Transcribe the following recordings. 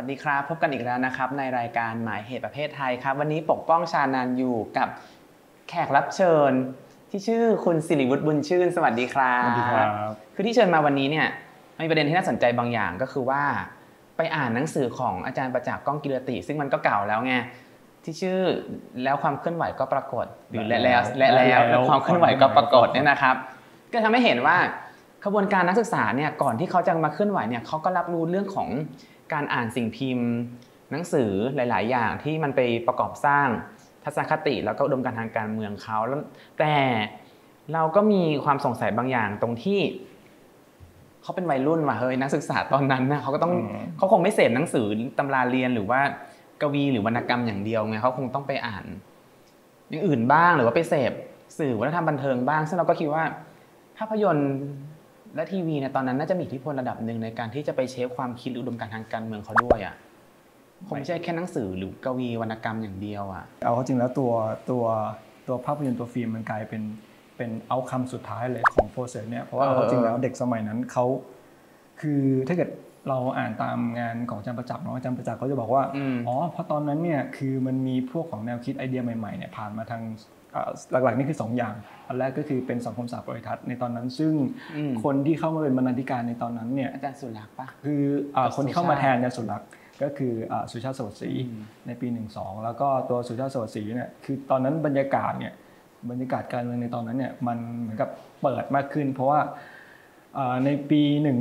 วัสดีครับพบกันอีกแล้วนะครับในรายการหมายเหตุประเภทไทยครับวันนี้ปกป้องชานันอยู่กับแขกรับเชิญที่ชื่อคุณสิริวุฒิบุญชื่นสวัสดีครับสวัสดีครับคือที่เชิญมาวันนี้เนี่ยมีประเด็นที่น่าสนใจบางอย่างก็คือว่าไปอ่านหนังสือของอาจารย์ประจักษ์ก้องกิรติซึ่งมันก็เก่าแล้วไงที่ชื่อแล้วความเคลื่อนไหวก็ปรากฏหรือแล้วความเคลื่อนไหวก็ปรากฏเนี่ยนะครับก็ทำให้เห็นว่าขบวนการนักศึกษาเนี่ยก่อนที่เขาจะมาเคลื่อนไหวเนี่ยเขาก็รับรู้เรื่องของการอ่านสิ่งพิมพ์หนังสือหลายๆอย่างที่มันไปประกอบสร้างทัศนคติแล้วก็อุดมการณ์ทางการเมืองเขาแล้วแต่เราก็มีความสงสัยบางอย่างตรงที่เขาเป็นวัยรุ่นว่ะเฮ้ยนักศึกษาตอนนั้นนะเขาคงไม่เสพหนังสือตำราเรียนหรือว่ากวีหรือวรรณกรรมอย่างเดียวไงเขาคงต้องไปอ่านอย่างอื่นบ้างหรือว่าไปเสพสื่อวัฒนธรรมบันเทิงบ้างซึ่งเราก็คิดว่าภาพยนตร์และทีวีในตอนนั้นน่าจะมีอิทธิพลระดับหนึ่งในการที่จะไปเชฟความคิดอุดมการณ์ทางการเมืองเขาด้วยอ่ะคงไม่ใช่แค่หนังสือหรือกวีวรรณกรรมอย่างเดียวอ่ะเอาจริงแล้วตัวภาพยนตร์ตัวฟิล์มมันกลายเป็นเอาคำสุดท้ายเลยของโปรเซสเนี่ยเพราะว่าจริงแล้วเด็กสมัยนั้นเขาคือถ้าเกิดเราอ่านตามงานของอาจารย์ประจักษ์เนาะอาจารย์ประจักษ์เขาจะบอกว่าเพราะตอนนั้นเนี่ยคือมันมีพวกของแนวคิดไอเดียใหม่ๆเนี่ยผ่านมาทางหลักๆนี่คือ2อย่างอันแรกก็คือเป็นสังคมศาสตร์บริทัศน์ในตอนนั้นซึ่งคนที่เข้ามาเป็นบรรณาธิการในตอนนั้นเนี่ยอาจารย์สุรักษ์ปะคือคนที่เข้ามาแทนอาจารย์สุรักษ์ก็คือสุชาติโสตศรีในปี12แล้วก็ตัวสุชาติโสตศรีเนี่ยคือตอนนั้นบรรยากาศการเมืองในตอนนั้นเนี่ยมันเหมือนกับเปิดมากขึ้นเพราะว่าในปี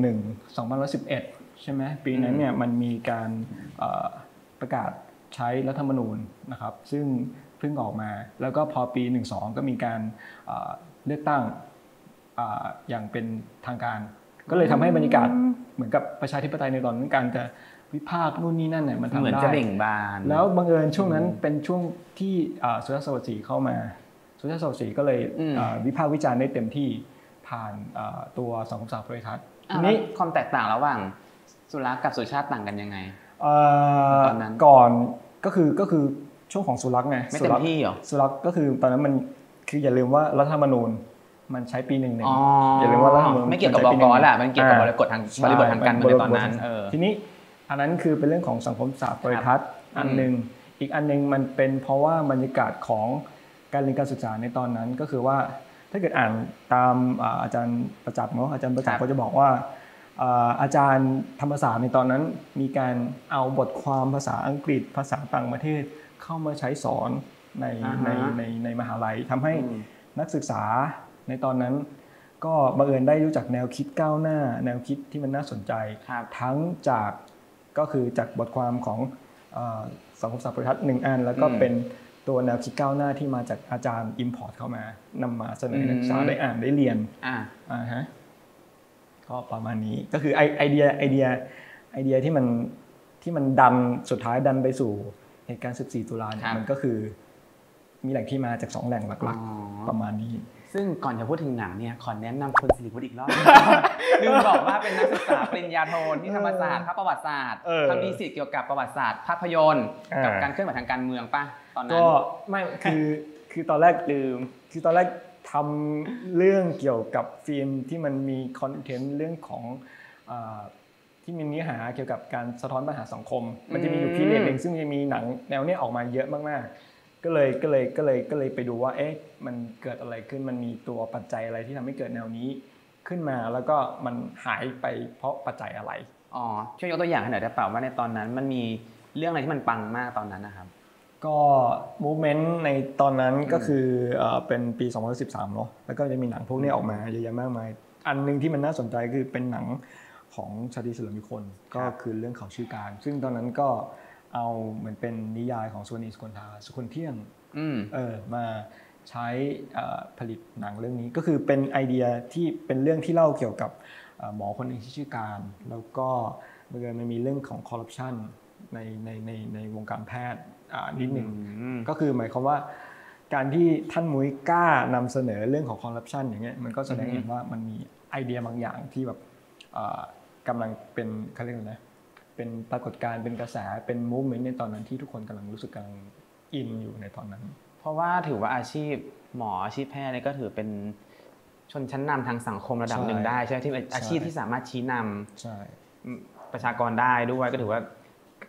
2011ใช่ไหมปีนั้นเนี่ยมันมีการประกาศใช้รัฐธรรมนูญนะครับซึ่งเพิ่งออกมาแล้วก็พอปี12ก็มีการเลือกตั้งอย่างเป็นทางการก็เลยทำให้บรรยากาศเหมือนกับประชาธิปไตยในตอนนั้นการจะวิพากษ์นู่นนี่นั่นเนี่ยมันทำได้เหมือนจะเบ่งบานแล้วบังเอิญช่วงนั้นเป็นช่วงที่สุชาติโสตศรีเข้ามาสุชาติโสตศรีก็เลยวิพากษ์วิจารณ์ได้เต็มที่ผ่านตัวสังคมศาสตร์บริทัศน์ทีนี้ความแตกต่างระหว่างสุรักษ์กับสุชาติต่างกันยังไงตอนนั้นก่อนก็คือช่วงของสุรักษ์ไงไม่เต็มที่เหรอสุรักษ์ก็คือตอนนั้นมันคืออย่าลืมว่ารัฐธรรมนูญมันใช้ปี11อย่าลืมว่ารัฐธรรมนูญไม่เกี่ยวกับบก.แหละมันเกี่ยวกับบริบททางการเมืองในตอนนั้นทีนี้อันนั้นคือเป็นเรื่องของสังคมศาสตร์บริทัศน์อันนึงอีกอันนึงมันเป็นเพราะว่าบรรยากาศของการเรียนการศึกษาในตอนนั้นก็คือว่าถ้าเกิดอ่านตามอาจารย์ประจักษ์เนาะอาจารย์ประจักษ์ก็จะบอกว่าอาจารย์ธรรมศาสตร์ในตอนนั้นมีการเอาบทความภาษาอังกฤษภาษาต่างประเทศเข้ามาใช้สอนในมหาลัยทำให้นักศึกษาในตอนนั้นก็บังเอิญได้รู้จักแนวคิดก้าวหน้าแนวคิดที่มันน่าสนใจทั้งจากก็คือจากบทความของสังคมศาสตร์บริทัศน์1อันแล้วก็เป็นตัวแนวคิดก้าวหน้าที่มาจากอาจารย์ import เข้ามานำมาเสนอนักศึกษาได้อ่านได้เรียนฮะก็ประมาณนี้ก็คือไอเดียที่มันดันสุดท้ายดันไปสู่เหตุการณ์14ตุลาเนี่ยมันก็คือมีแหล่งที่มาจาก2แหล่งหลักๆประมาณนี้ซึ่งก่อนจะพูดถึงหนังเนี่ยขอแนะนำคุณสิริวุฒิอีกรอบลืมบอกว่าเป็นนักศึกษาปริญญาโทที่ธรรมศาสตร์ภาคประวัติศาสตร์ทำดีสิทธิ์เกี่ยวกับประวัติศาสตร์ภาพยนตร์กับการเคลื่อนไหวทางการเมืองป่ะตอนนั้นก็ไม่คือตอนแรกลืมคือตอนแรกทำเรื่องเกี่ยวกับฟิล์มที่มันมีคอนเทนต์เรื่องของที่มีเนื้อหาเกี่ยวกับการสะท้อนปัญหาสังคมมันจะมีอยู่พีเรียดนึงซึ่งจะมีหนังแนวนี้ออกมาเยอะมากๆก็เลยไปดูว่าเอ๊ะมันเกิดอะไรขึ้นมันมีตัวปัจจัยอะไรที่ทำให้เกิดแนวนี้ขึ้นมาแล้วก็มันหายไปเพราะปัจจัยอะไรช่วยยกตัวอย่างให้หน่อยได้เปล่าว่าในตอนนั้นมันมีเรื่องอะไรที่มันปังมากตอนนั้นนะครับก็มูฟเมนต์ในตอนนั้นก็คือเป็นปี2013เนาะแล้วก็จะมีหนังพวกนี้ออกมาเยอะแยะมากมายอันนึงที่มันน่าสนใจคือเป็นหนังของชาตรีเฉลิมยุคนก็คือเรื่องเขาชื่อการซึ่งตอนนั้นก็เอาเหมือนเป็นนิยายของสุวรรณีสุคนเที่ยงมาใช้ผลิตหนังเรื่องนี้ก็คือเป็นไอเดียที่เป็นเรื่องที่เล่าเกี่ยวกับหมอคนหนึ่งที่ชื่อการแล้วก็มันมีเรื่องของคอร์รัปชันในวงการแพทย์นิดหนึ่งก็คือหมายความว่าการที่ท่านมุ้ยกล้านำเสนอเรื่องของคอร์รัปชันอย่างเงี้ยมันก็แสดงเห็นว่ามันมีไอเดียบางอย่างที่แบบกำลังเป็นเขาเรียกอะไรนะเป็นปรากฏการณ์เป็นกระแสเป็นมูฟเมนต์ในตอนนั้นที่ทุกคนกำลังรู้สึกกำลังอินอยู่ในตอนนั้นเพราะว่าถือว่าอาชีพหมออาชีพแพทย์ก็ถือเป็นชนชั้นนำทางสังคมระดับหนึ่งได้ใช่ไหมที่อาชีพที่สามารถชี้นำประชากรได้ด้วยก็ถือว่า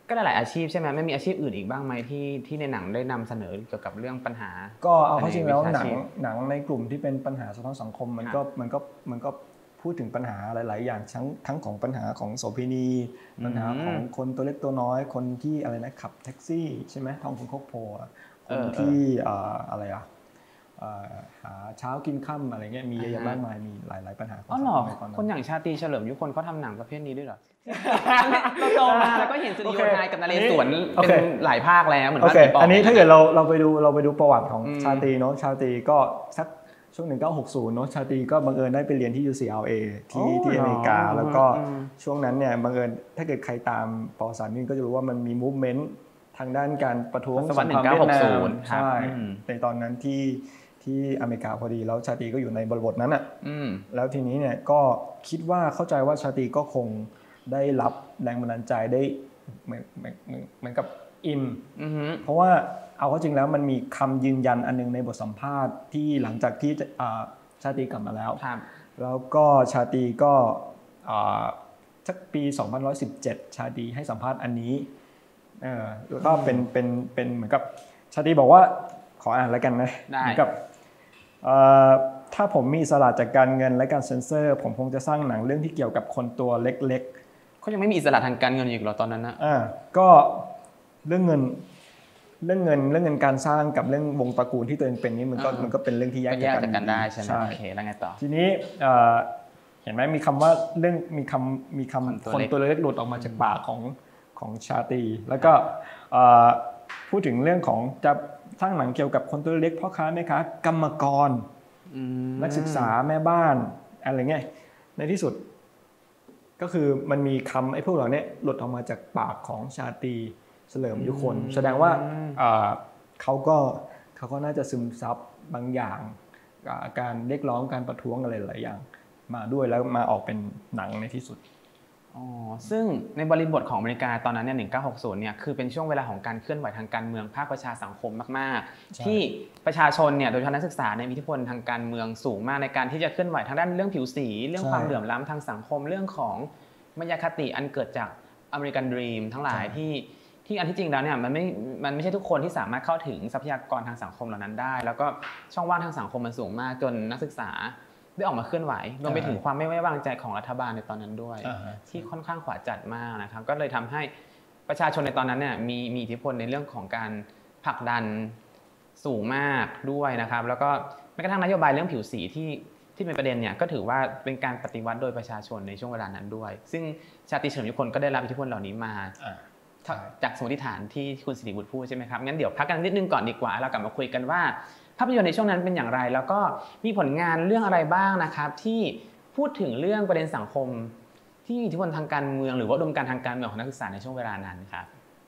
ก็หลายอาชีพใช่ไหมไม่มีอาชีพอื่นอีกบ้างไหมที่ในหนังได้นำเสนอเกี่ยวกับเรื่องปัญหาก็เอาเข้าจริงแล้วหนังในกลุ่มที่เป็นปัญหาสะท้อนสังคมมันก็พูดถึงปัญหาหลายๆอย่างทั้งของปัญหาของโสเภณีปัญหาของคนตัวเล็กตัวน้อยคนที่อะไรนะขับแท็กซี่ใช่ไหมท้องคนคบโพคนที่อะไรหาเช้ากินค่ำอะไรเงี้ยมีเยอะแยะมากมายมีหลายปัญหาอ๋อเหรอคนอย่างชาตรีเฉลิมยุคนเขาทำหนังประเภทนี้ด้วยเหรอเราโตมาแล้วก็เห็นสตูดิโอไทยกับนเรศวรเป็นหลายภาคแล้วเหมือนว่าอันนี้ถ้าเกิดเราไปดูประวัติของชาตรีเนาะชาตรีก็สักช่วง1960เนาะชาตรีก็บังเอิญได้ไปเรียนที่ UCLA ที่อเมริกาแล้วก็ช่วงนั้นเนี่ยบังเอิญถ้าเกิดใครตามประวัติศาสตร์นี่ก็จะรู้ว่ามันมีมูฟเมนต์ทางด้านการประท้วงสงครามเวียดนามใช่ในตอนนั้นที่อเมริกาพอดีแล้วชาตรีก็อยู่ในบริบทนั้นอ่ะแล้วทีนี้เนี่ยก็คิดว่าเข้าใจว่าชาตรีก็คงได้รับแรงบันดาลใจได้เหมือนกับอินเพราะว่าเอาเข้าจริงแล้วมันมีคำยืนยันอันนึงในบทสัมภาษณ์ที่หลังจากที่ชาตรีกลับมาแล้วแล้วก็ชาตรีก็สักปี2117ชาตรีให้สัมภาษณ์อันนี้แล้วก็เป็นเหมือนกับชาตรีบอกว่าขออ่านแล้วกันนะเหมือนกับถ้าผมมีอิสระจากการเงินและการเซ็นเซอร์ผมคงจะสร้างหนังเรื่องที่เกี่ยวกับคนตัวเล็กๆเขายังไม่มีอิสระทางการเงินอีกเหรอตอนนั้นนะก็เรื่องเงินการสร้างกับเรื่องวงตระกูลที่ตัวเองเป็นนี่มันก็เป็นเรื่องที่แยกจากกันได้ใช่ไหมโอเคแล้วไงต่อทีนี้เห็นไหมมีคำว่าเรื่องมีคำคนตัวเล็กหลุดออกมาจากปากของชาตรีแล้วก็พูดถึงเรื่องของจะสร้างหนังเกี่ยวกับคนตัวเล็กพ่อค้าแม่ค้ากรรมกรนักศึกษาแม่บ้านอะไรเงี้ยในที่สุดก็คือมันมีคำไอ้พวกเหล่านี้หลุดออกมาจากปากของชาตรีเฉลิมยุคนแสดงว่าเขาก็น่าจะซึมซับบางอย่างการเรียกร้องการประท้วงอะไรหลายอย่างมาด้วยแล้วมาออกเป็นหนังในที่สุดซึ่งในบริบทของอเมริกาตอนนั้นเนี่ย1960เนี่ยคือเป็นช่วงเวลาของการเคลื่อนไหวทางการเมืองภาคประชาสังคมมากๆที่ประชาชนเนี่ยโดยเฉพาะนักศึกษาในมีอิทธิพลทางการเมืองสูงมากในการที่จะเคลื่อนไหวทางด้านเรื่องผิวสีเรื่องความเหลื่อมล้ำทางสังคมเรื่องของมายาคติอันเกิดจากอเมริกันดรีมทั้งหลายที่อันที่จริงแล้วเนี่ยมันไม่ใช่ทุกคนที่สามารถเข้าถึงทรัพยากรทางสังคมเหล่านั้นได้แล้วก็ช่องว่างทางสังคมมันสูงมากจนนักศึกษาได้ออกมาเคลื่อนไหวรวมไปถึงความไม่ไว้วางใจของรัฐบาลในตอนนั้นด้วยที่ค่อนข้างขวาจัดมากนะครับก็เลยทำให้ประชาชนในตอนนั้นเนี่ยมีอิทธิพลในเรื่องของการผลักดันสูงมากด้วยนะครับแล้วก็แม้กระทั่งนโยบายเรื่องผิวสีที่เป็นประเด็นเนี่ยก็ถือว่าเป็นการปฏิวัติโดยประชาชนในช่วงเวลานั้นด้วยซึ่งชาตรีเฉลิมยุคนก็ได้รับอิทธิพลเหล่านี้มาจากสมมติฐานที่คุณสิริบุตรพูดใช่ไหมครับงั้นเดี๋ยวพักกันนิดนึงก่อนดีกว่าเรากลับมาคุยกันว่าภาพยนตร์ในช่วงนั้นเป็นอย่างไรแล้วก็มีผลงานเรื่องอะไรบ้างนะครับที่พูดถึงเรื่องประเด็นสังคมที่มีอิทธิพลทางการเมืองหรือว่าอุดมการณ์ทางการเมืองของนักศึกษาในช่วงเวลานั้นครับ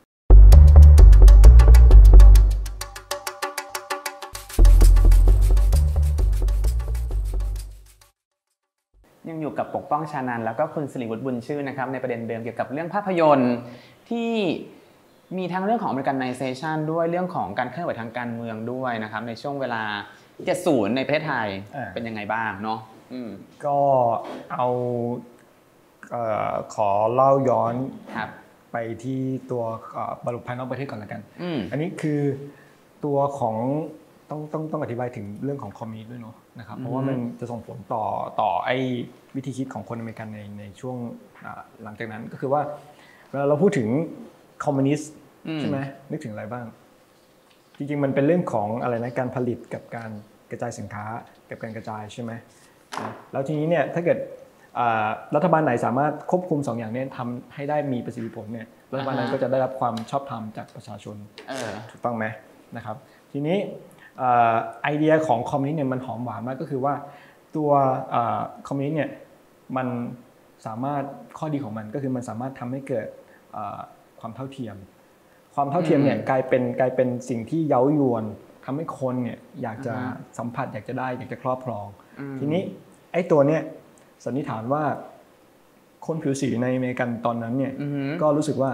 ยังอยู่กับปกป้องชานันท์แล้วก็คุณสิริวุฒิบุญชื่นนะครับในประเด็นเดิมเกี่ยวกับเรื่องภาพยนตร์ที่มีทั้งเรื่องของ Americanization ด้วยเรื่องของการเคลื่อนไหวทางการเมืองด้วยนะครับในช่วงเวลา70ในประเทศไทยเป็นยังไงบ้างเนาะก็เอาขอเล่าย้อนไปที่ตัวบรรลุภายนอกประเทศก่อนละกันอันนี้คือตัวของต้องอธิบายถึงเรื่องของคอมมิวนิสต์ด้วยเนาะนะครับเพราะว่ามันจะส่งผลต่อไอ้วิธีคิดของคนอเมริกันในช่วงหลังจากนั้นก็คือว่าเวลาเราพูดถึงคอมมิวนิสต์ใช่ไหมนึกถึงอะไรบ้างจริงๆมันเป็นเรื่องของอะไรนะการผลิตกับการกระจายสินค้ากับการกระจายใช่ไหมแล้วทีนี้เนี่ยถ้าเกิดรัฐบาลไหนสามารถควบคุม2อย่างนี้ทำให้ได้มีประสิทธิผลเนี่ยรัฐบาลนั้นก็จะได้รับความชอบธรรมจากประชาชนถูกต้องไหมนะครับทีนี้ไอเดียของคอมมิวนิสต์เนี่ยมันหอมหวานมากก็คือว่าตัวคอมมิวนิสต์เนี่ยมันสามารถข้อดีของมันก็คือมันสามารถทำให้เกิดความเท่าเทียมเนี่ยกลายเป็นสิ่งที่เย้ายวนทำให้คนเนี่ยอยากจะสัมผัสอยากจะได้อยากจะครอบครองทีนี้ไอ้ตัวเนี้ยสันนิษฐานว่าคนผิวสีในอเมริกันตอนนั้นเนี่ยก็รู้สึกว่า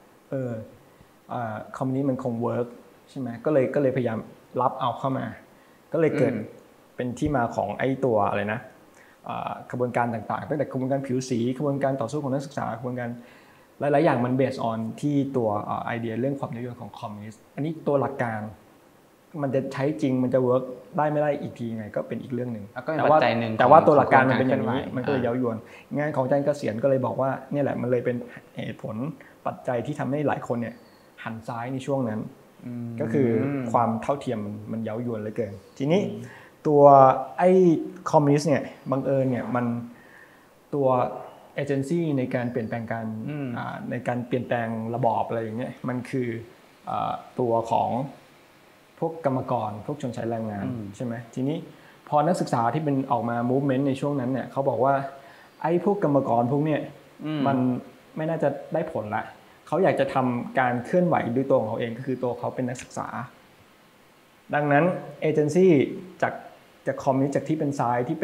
คอมมิวนิสต์มันคงเวิร์กใช่ไหมก็เลยพยายามรับเอาเข้ามาก็เลยเกิดเป็นที่มาของไอ้ตัวอะไรนะกระบวนการต่างๆตั้งแต่กระบวนการผิวสีกระบวนการต่อสู้ของนักศึกษากระบวนการหลายๆอย่างมันเบสออนที่ตัวไอเดียเรื่องความยั่วยวนของคอมมิวนิสต์อันนี้ตัวหลักการมันจะใช้จริงมันจะเวิร์กได้ไม่ได้อีกทีไงก็เป็นอีกเรื่องนึงแต่ว่าตัวหลักการมันเป็นอย่างนี้มันก็เลยเย้ายวนงานของอาจารย์เกษียณก็เลยบอกว่าเนี่ยแหละมันเลยเป็นเหตุผลปัจจัยที่ทำให้หลายคนเนี่ยหันซ้ายในช่วงนั้นก็คือความเท่าเทียมมันเย้ายวนเหลือเกินทีนี้ตัวไอ้คอมมิวนิสต์เนี่ยบังเอิญเนี่ยมันตัวเอเจนซี่ในการเปลี่ยนแปลงการในการเปลี่ยนแปลงระบอบอะไรอย่างเงี้ยมันคือตัวของพวกกรรมกรพวกชนชั้นแรงงานใช่ไหมทีนี้พอนักศึกษาที่เป็นออกมา movement ในช่วงนั้นเนี่ยเขาบอกว่าไอ้พวกกรรมกรพวกเนี้ยมันไม่น่าจะได้ผลละเขาอยากจะทำการเคลื่อนไหวด้วยตัวของเขาเองก็คือตัวเขาเป็นนักศึกษาดังนั้นเอเจนซี่จากคอมมิวนิสต์จากที่เป็นซ้ายที่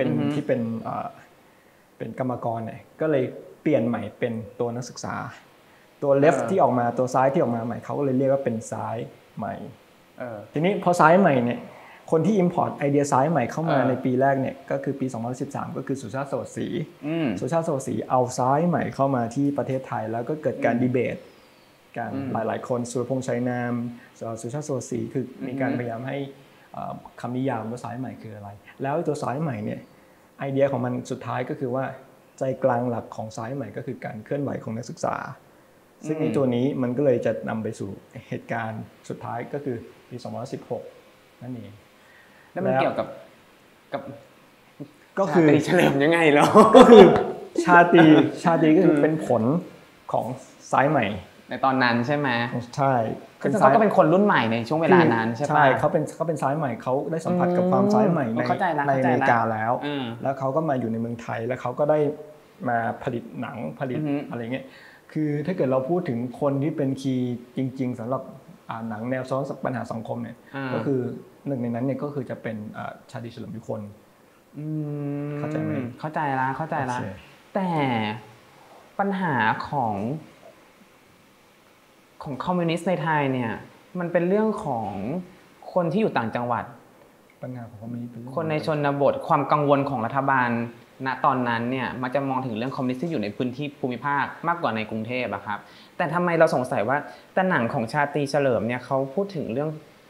เป็นกรรมกรเนี่ยก็เลยเปลี่ยนใหม่เป็นตัวนักศึกษาตัว left ที่ออกมาตัวซ้ายที่ออกมาใหม่เขาก็เลยเรียกว่าเป็นซ้ายใหม่ทีนี้พอซ้ายใหม่เนี่ยคนที่ import ไอเดียซ้ายใหม่เข้ามาในปีแรกเนี่ยก็คือปี2013ก็คือสุชาติ สวัสดิ์ศรีสุชาติ สวัสดิ์ศรีเอาซ้ายใหม่เข้ามาที่ประเทศไทยแล้วก็เกิดการดีเบตกันหลายๆคนสุรพงษ์ชัยนามสุชาติ สวัสดิ์ศรีคือมีการพยายามให้คำนิยามว่าซ้ายใหม่คืออะไรแล้วตัวซ้ายใหม่เนี่ยไอเดียของมันสุดท้ายก็คือว่าใจกลางหลักของซ้ายใหม่ก็คือการเคลื่อนไหวของนักศึกษาซึ่งในตัวนี้มันก็เลยจะนำไปสู่เหตุการณ์สุดท้ายก็คือปี2016นั่นเองแล้วมันเกี่ยวกับก็คือเฉลิมยังไงเหรอก็คือชาตรีก็คือเป็นผลของซ้ายใหม่ในตอนนั้นใช่ไหมใช่คือเขาก็เป็นคนรุ่นใหม่ในช่วงเวลานั้นใช่ปะใช่เขาเป็นซ้ายใหม่เขาได้สัมผัสกับความซ้ายใหม่ในอเมริกาแล้วเขาก็มาอยู่ในเมืองไทยแล้วเขาก็ได้มาผลิตหนังผลิตอะไรเงี้ยคือถ้าเกิดเราพูดถึงคนที่เป็นคีย์จริงๆสำหรับหนังแนวซ้อนปัญหาสังคมเนี่ยก็คือหนึ่งในนั้นเนี่ยก็คือจะเป็นชาตรีเฉลิมยุคนเข้าใจไหมเข้าใจละแต่ปัญหาของคอมมิวนิสต์ในไทยเนี่ยมันเป็นเรื่องของคนที่อยู่ต่างจังหวัดปัญหาของคอมมิวนิสต์คนในชนบทความกังวลของรัฐบาลณตอนนั้นเนี่ยมันจะมองถึงเรื่องคอมมิวนิสต์ที่อยู่ในพื้นที่ภูมิภาคมากกว่าในกรุงเทพอะครับแต่ทำไมเราสงสัยว่าแต่หนังของชาตรีเฉลิมเนี่ยเขาพูดถึงเรื่อง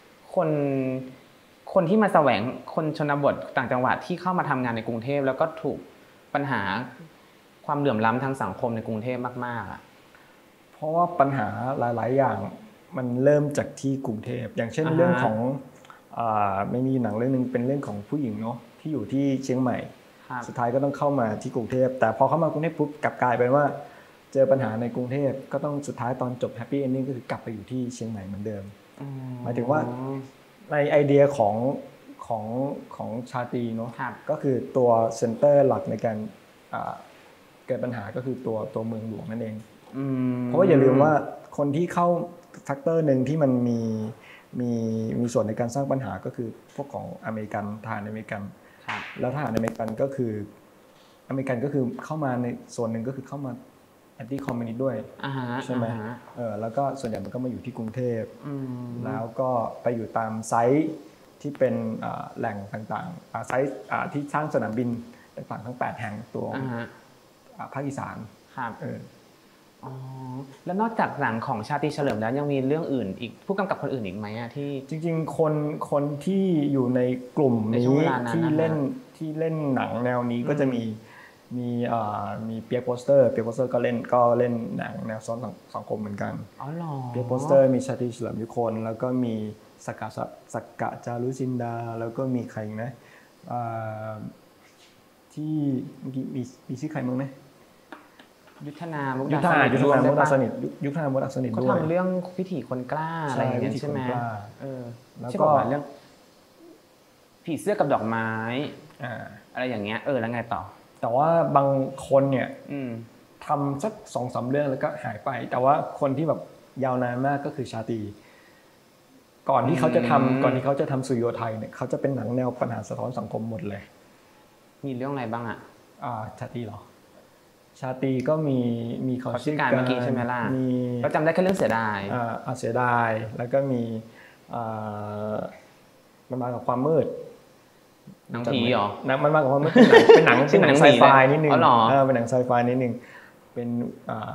คนที่มาแสวงคนชนบทต่างจังหวัดที่เข้ามาทำงานในกรุงเทพแล้วก็ถูกปัญหาความเหลื่อมล้ำทางสังคมในกรุงเทพมากๆอะเพราะว่าปัญหาหลายๆอย่างมันเริ่มจากที่กรุงเทพอย่างเช่นเรื่องของไม่มีหนังเรื่องนึงเป็นเรื่องของผู้หญิงเนาะที่อยู่ที่เชียงใหม่สุดท้ายก็ต้องเข้ามาที่กรุงเทพแต่พอเข้ามากรุงเทพปุ๊บกลับกลายเป็นว่าเจอปัญหาในกรุงเทพก็ต้องสุดท้ายตอนจบแฮปปี้เอนดิ้งก็คือกลับไปอยู่ที่เชียงใหม่เหมือนเดิมหมายถึงว่าในไอเดียของชาตรีเนาะก็คือตัวเซ็นเตอร์หลักในการเกิดปัญหาก็คือตัวเมืองหลวงนั่นเองเพราะว่าอย่าลืมว่าคนที่เข้าแฟกเตอร์หนึ่งที่มันมีส่วนในการสร้างปัญหาก็คือพวกของอเมริกันทหารอเมริกันแล้วทหารอเมริกันก็คือเข้ามาในส่วนหนึ่งก็คือเข้ามาแอนตี้คอมมิวนิสต์ด้วยใช่ไหมแล้วก็ส่วนใหญ่มันก็มาอยู่ที่กรุงเทพแล้วก็ไปอยู่ตามไซต์ที่เป็นแหล่งต่างๆไซต์ที่สร้างสนามบินต่างๆทั้ง8แห่งตัวภาคอีสานครับแล้วนอกจากหนังของชาตรีเฉลิมแล้วยังมีเรื่องอื่นอีกผู้กำกับคนอื่นอีกไหมที่จริงๆคนที่อยู่ในกลุ่มนี้ที่เล่นหนังแนวนี้ก็จะมีเปียกโปสเตอร์ก็เล่นหนังแนวซ้อนสังคมเหมือนกันเปียกโปสเตอร์มีชาตรีเฉลิมยุคนแล้วก็มีสักกะจารุจินดาแล้วก็มีใครนะที่เมื่อกี้มีชื่อใครมั้งนะยุทธนามุกดาสนิทยุทธนามุกดาสนิทด้วยเขาทำเรื่องพิถีคนกล้าอะไรอย่างเงี้ยใช่ไหมแล้วก็เรื่องผีเสื้อกับดอกไม้อะไรอย่างเงี้ยแล้วไงต่อแต่ว่าบางคนเนี่ยทำสัก 2-3 เรื่องแล้วก็หายไปแต่ว่าคนที่แบบยาวนานมากก็คือชาตรีก่อนที่เขาจะทำสุริโยไทยเนี่ยเขาจะเป็นหนังแนวปัญหาสะท้อนสังคมหมดเลยมีเรื่องอะไรบ้างชาตรีเหรอชาตรีก็มีขอชื่อการเมื่อกี้ใช่ไหมล่ะก็จำได้แค่เรื่องเสียดายเสียดายแล้วก็มีมันมากับความมืดหนังผีเหรอมันมากับความมืดเป็นหนังไซไฟนิดนึงเป็นหนังไซไฟนิดนึงเป็น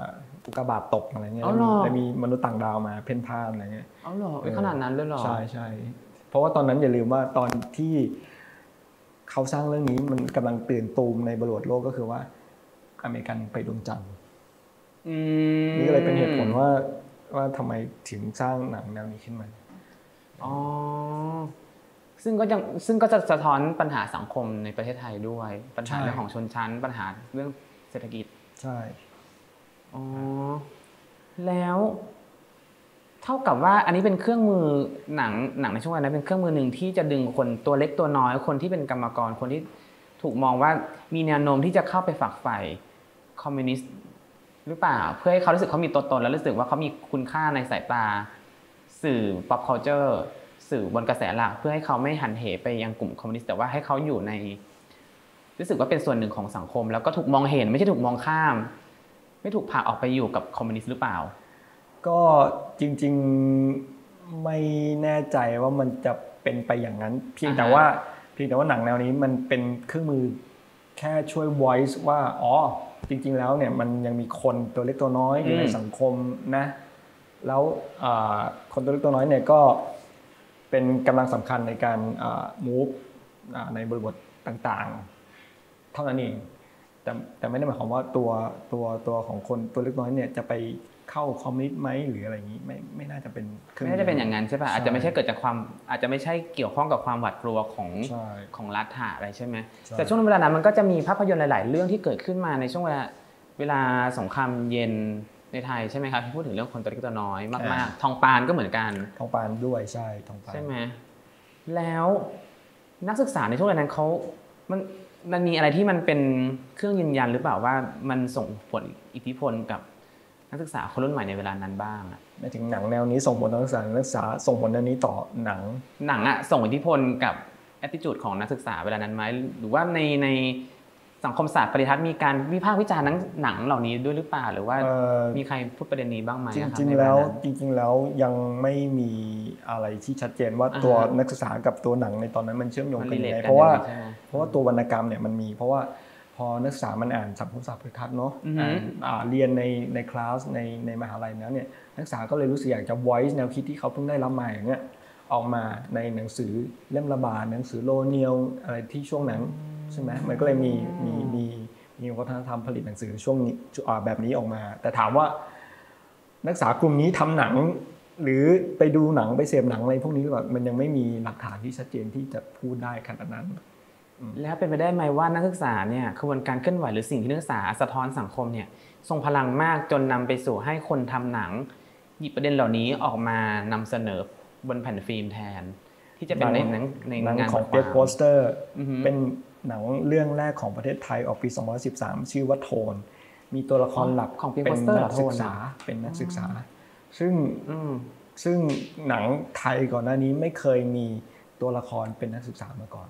อุกกาบาตตกอะไรเงี้ยจะมีมนุษย์ต่างดาวมาเพ่นพ่านอะไรเงี้ยอ๋อเหรอขนาดนั้นเลยเหรอใช่ใช่เพราะว่าตอนนั้นอย่าลืมว่าตอนที่เขาสร้างเรื่องนี้มันกำลังตื่นตูมในบริบทโลกก็คือว่าอเมริกันไปดวงจันทร์นี่ก็เลยเป็นเหตุผลว่าทำไมถึงสร้างหนังแนวนี้ขึ้นมาอ๋อซึ่งก็จะสะท้อนปัญหาสังคมในประเทศไทยด้วยปัญหาเรื่องของชนชั้นปัญหาเรื่องเศรษฐกิจใช่อ๋อแล้วเท่ากับว่าอันนี้เป็นเครื่องมือหนังในช่วงนั้นเป็นเครื่องมือหนึ่งที่จะดึงคนตัวเล็กตัวน้อยคนที่เป็นกรรมกรคนที่ถูกมองว่ามีแนวโน้มที่จะเข้าไปฝักใฝ่คอมมิวนิสต์หรือเปล่าเพื่อให้เขารู้สึกเขามีตัวตนแล้วรู้สึกว่าเขามีคุณค่าในสายตาสื่อ pop culture สื่อบนกระแสหลักเพื่อให้เขาไม่หันเหไปยังกลุ่มคอมมิวนิสต์แต่ว่าให้เขาอยู่ในรู้สึกว่าเป็นส่วนหนึ่งของสังคมแล้วก็ถูกมองเห็นไม่ใช่ถูกมองข้ามไม่ถูกผลักออกไปอยู่กับคอมมิวนิสต์หรือเปล่าก็จริงๆไม่แน่ใจว่ามันจะเป็นไปอย่างนั้นเพียงแต่ว่าหนังแนวนี้มันเป็นเครื่องมือแค่ช่วย voice ว่าอ๋อจริงๆแล้วเนี่ยมันยังมีคนตัวเล็กตัวน้อยอยู่ในสังคมนะแล้วคนตัวเล็กตัวน้อยเนี่ยก็เป็นกำลังสำคัญในการ move ในบริบทต่างๆเท่านั้นเองแต่ไม่ได้หมายความว่าตัวของคนตัวเล็กน้อยเนี่ยจะไปเข้าคอมมิวนิสต์ไหมหรืออะไรอย่างนี้ไม่น่าจะเป็นไม่น่าจะเป็นอย่างนั้นใช่ป่ะอาจจะไม่ใช่เกิดจากความอาจจะไม่ใช่เกี่ยวข้องกับความหวาดกลัวของรัฐะอะไรใช่ไหมแต่ช่วงเวลานั้นมันก็จะมีภาพยนตร์หลายๆเรื่องที่เกิดขึ้นมาในช่วงเวลาสงครามเย็นในไทยใช่ไหมครับที่พูดถึงเรื่องคนตัวเล็กตัวน้อยมากๆทองปานก็เหมือนกันทองปานด้วยใช่ทองปานใช่ไหมแล้วนักศึกษาในช่วงเวลานั้นมันมีอะไรที่มันเป็นเครื่องยืนยันหรือเปล่าว่ามันส่งผลอิทธิพลกับนักศึกษาคนรุ่นใหม่ในเวลานั้นบ้างหมายถึงหนังแนวนี้ส่งผลต่อนักศึกษาส่งผลแนวนี้ต่อหนังส่งอิทธิพลกับ attitude ของนักศึกษาเวลานั้นไหมหรือว่าในสังคมศาสตร์ปริทัศน์มีการวิพากษ์วิจารณ์หนังเหล่านี้ด้วยหรือเปล่าหรือว่ามีใครพูดประเด็นนี้บ้างไหมจริงๆแล้วยังไม่มีอะไรที่ชัดเจนว่าตัวนักศึกษากับตัวหนังในตอนนั้นมันเชื่อมโยงกันยังไงเพราะว่าตัววรรณกรรมเนี่ยมันมีเพราะว่าพอนักศึกษามันอ่านสังคมศาสตร์ปริทัศน์เนาะเรียนในคลาสในมหาลัยแล้วเนี่ยนักศึกษาก็เลยรู้สึกอยากจะ voice แนวคิดที่เขาเพิ่งได้รับมาอย่างเงี้ยออกมาในหนังสือเล่มระบาดหนังสือโลเนียลอะไรที่ช่วงนั้นใช่ไหมมันก็เลยมีวัฒนธรรมผลิตหนังสือช่วงนี้แบบนี้ออกมาแต่ถามว่านักศึกษากลุ่มนี้ทำหนังหรือไปดูหนังไปเสพหนังอะไรพวกนี้หรือเปล่ามันยังไม่มีหลักฐานที่ชัดเจนที่จะพูดได้ขนาดนั้นแล้วเป็นไปได้ไหมว่านักศึกษาเนี่ยขบวนการเคลื่อนไหวหรือสิ่งที่นักศึกษาสะท้อนสังคมเนี่ยทรงพลังมากจนนำไปสู่ให้คนทำหนังหยิบประเด็นเหล่านี้ออกมานำเสนอบนแผ่นฟิล์มแทนที่จะเป็นในงานของเปียกโปสเตอร์เป็นหนังเรื่องแรกของประเทศไทยออกปี2013ชื่อว่าโทนมีตัวละครหลักเป็นนักศึกษาซึ่งหนังไทยก่อนหน้านี้ไม่เคยมีตัวละครเป็นนักศึกษามาก่อน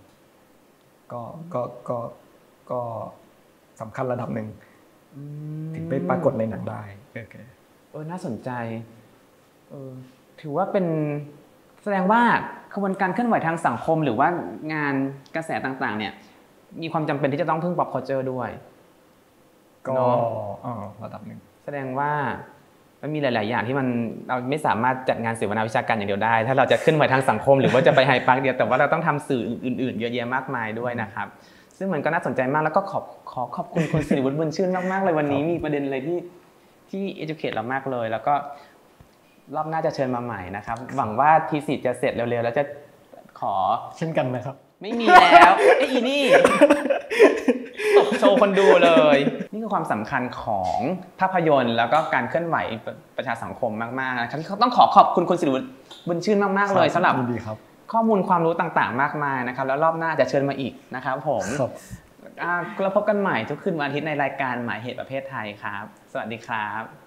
ก็สำคัญระดับหนึ่งถึงไปปรากฏในหนังได้น่าสนใจถือว่าเป็นแสดงว่าขบวนการเคลื่อนไหวทางสังคมหรือว่างานกระแสต่างๆเนี่ยมีความจำเป็นที่จะต้องพึ่ง pop culture ด้วยก็ระดับหนึ่งแสดงว่ามันมีหลายๆอย่างที่เราไม่สามารถจัดงานเสวนาวิชาการอย่างเดียวได้ถ้าเราจะเคลื่อนไหวทางสังคมหรือว่าจะไปไฮพาร์คเดียวแต่ว่าเราต้องทำสื่ออื่นๆเยอะแยะมากมายด้วยนะครับซึ่งมันก็น่าสนใจมากแล้วก็ขอบคุณคุณศิริวุฒิบุญชื่นมากๆเลยวันนี้มีประเด็นอะไรที่ educate เรามากเลยแล้วก็รอบหน้าจะเชิญมาใหม่นะครับหวังว่าทีสิทธิ์จะเสร็จเร็วๆแล้วจะขอเช่นกันนะครับไม่มีแล้วอีนี่ตบโชว์คนดูเลยนี่คือความสำคัญของภาพยนตร์แล้วก็การเคลื่อนไหวประชาสังคมมากๆนะครับต้องขอบคุณคุณศิริวุฒิบุญชื่นมากๆเลยสำหรับข้อมูลความรู้ต่างๆมากมายนะครับแล้วรอบหน้าจะเชิญมาอีกนะครับผมเราพบกันใหม่ทุกคืนวันอาทิตย์ในรายการหมายเหตุประเภทไทยครับสวัสดีครับ